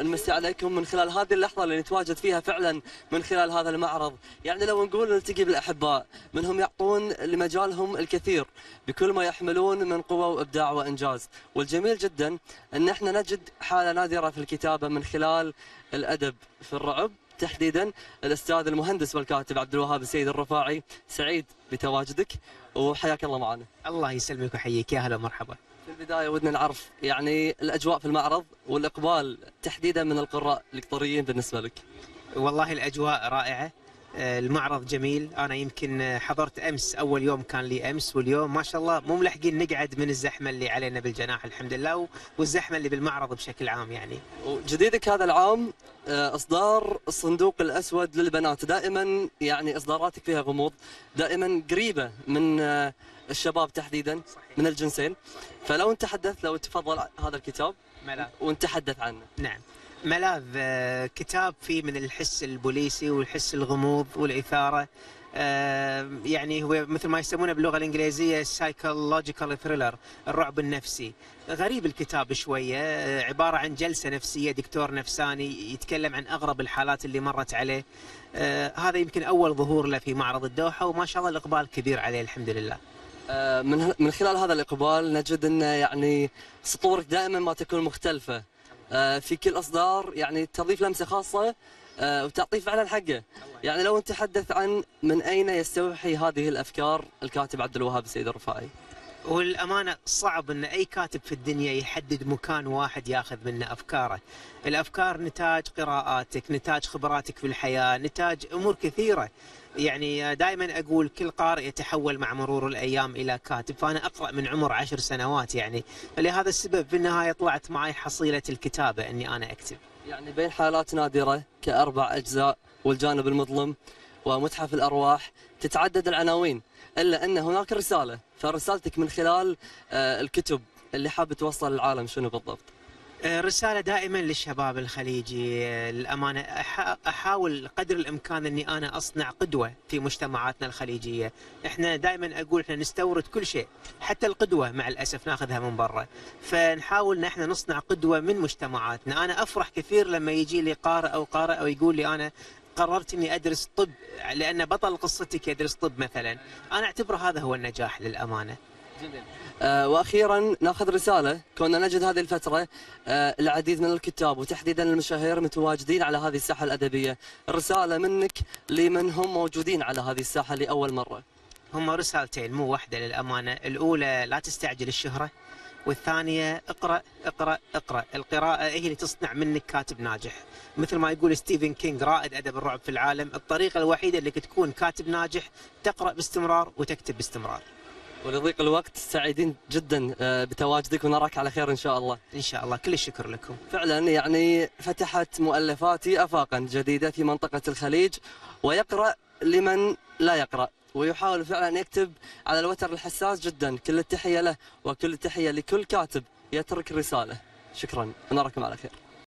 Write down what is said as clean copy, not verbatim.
نمسي عليكم من خلال هذه اللحظة اللي نتواجد فيها فعلا من خلال هذا المعرض. يعني لو نقول نلتقي بالأحباء منهم يعطون لمجالهم الكثير بكل ما يحملون من قوة وإبداع وإنجاز، والجميل جدا أن احنا نجد حالة نادرة في الكتابة من خلال الأدب في الرعب تحديدا. الأستاذ المهندس والكاتب عبد الوهاب السيد الرفاعي، سعيد بتواجدك وحياك الله معنا. الله يسلمك ويحييك، يا هلا ومرحبا. في البداية ودنا نعرف يعني الأجواء في المعرض والإقبال تحديدا من القراء القطريين بالنسبة لك. والله الأجواء رائعة، المعرض جميل. أنا يمكن حضرت أمس، أول يوم كان لي أمس، واليوم ما شاء الله مو ملحقين نقعد من الزحمة اللي علينا بالجناح الحمد لله، والزحمة اللي بالمعرض بشكل عام يعني. وجديدك هذا العام إصدار الصندوق الأسود للبنات، دائما يعني إصداراتك فيها غموض، دائما قريبة من الشباب تحديدا من الجنسين. فلو نتحدث، لو تفضل هذا الكتاب ملاذ ونتحدث عنه. نعم، ملاذ كتاب فيه من الحس البوليسي والحس الغموض والإثارة. يعني هو مثل ما يسمونه باللغة الإنجليزية psychological thriller، الرعب النفسي. غريب الكتاب شوية، عبارة عن جلسة نفسية، دكتور نفساني يتكلم عن أغرب الحالات اللي مرت عليه. هذا يمكن أول ظهور له في معرض الدوحة، وما شاء الله الإقبال كبير عليه الحمد لله. من خلال هذا الإقبال نجد أن يعني سطورك دائما ما تكون مختلفة في كل إصدار، يعني تضيف لمسة خاصة وتعطيه فعلا حقه. يعني لو نتحدث عن من أين يستوحي هذه الأفكار الكاتب عبد الوهاب السيد الرفاعي. والأمانة صعب أن أي كاتب في الدنيا يحدد مكان واحد ياخذ منه أفكاره. الأفكار نتاج قراءاتك، نتاج خبراتك في الحياة، نتاج أمور كثيرة. يعني دائما أقول كل قارئ يتحول مع مرور الأيام إلى كاتب، فأنا أقرأ من عمر 10 سنوات يعني، فلهذا السبب في النهاية طلعت معي حصيلة الكتابة أني أنا أكتب. يعني بين حالات نادرة كأربع أجزاء والجانب المظلم ومتحف الأرواح تتعدد العناوين، إلا أن هناك رسالة. فرسالتك من خلال الكتب اللي حاب توصل للعالم شنو بالضبط؟ رسالة دائما للشباب الخليجي. الأمانة أحاول قدر الإمكان أني أنا أصنع قدوة في مجتمعاتنا الخليجية. إحنا دائما أقول إحنا نستورد كل شيء، حتى القدوة مع الأسف ناخذها من برا، فنحاول أن إحنا نصنع قدوة من مجتمعاتنا. أنا أفرح كثير لما يجي لي قارئ أو قارئ ويقول لي أنا قررت اني ادرس طب لان بطل قصتك يدرس طب مثلا. انا اعتبر هذا هو النجاح للامانه. جميل. واخيرا ناخذ رساله. كنا نجد هذه الفتره العديد من الكتاب وتحديدا المشاهير متواجدين على هذه الساحه الادبيه، الرساله منك لمن هم موجودين على هذه الساحه لاول مره. هم رسالتين مو واحده للامانه. الاولى لا تستعجل الشهره، والثانيه اقرا اقرا اقرا. القراءه هي اللي تصنع منك كاتب ناجح. مثل ما يقول ستيفن كينغ رائد ادب الرعب في العالم، الطريقه الوحيده اللي تكون كاتب ناجح تقرا باستمرار وتكتب باستمرار. ولضيق الوقت سعيدين جدا بتواجدك ونراك على خير ان شاء الله. ان شاء الله، كل الشكر لكم. فعلا يعني فتحت مؤلفاتي افاقا جديده في منطقه الخليج، ويقرا لمن لا يقرا، ويحاول فعلا ان يكتب على الوتر الحساس جدا. كل التحيه له وكل التحيه لكل كاتب يترك رساله. شكرا ونراكم على خير.